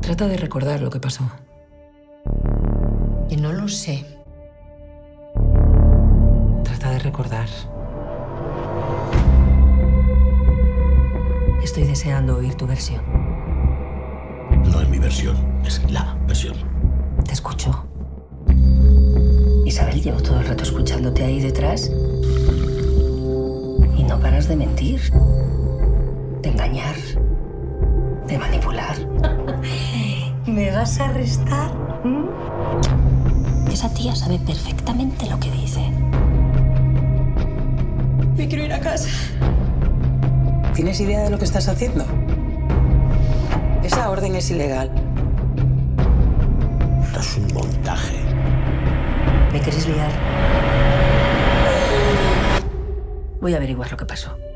Trata de recordar lo que pasó. Que no lo sé. Trata de recordar. Estoy deseando oír tu versión. No es mi versión, es la versión. Te escucho. Isabel, llevo todo el rato escuchándote ahí detrás. Y no paras de mentir. De engañar. De manipular. ¿Me vas a arrestar? Esa tía sabe perfectamente lo que dice. Me quiero ir a casa. ¿Tienes idea de lo que estás haciendo? Esa orden es ilegal. Esto es un montaje. ¿Me querés liar? Voy a averiguar lo que pasó.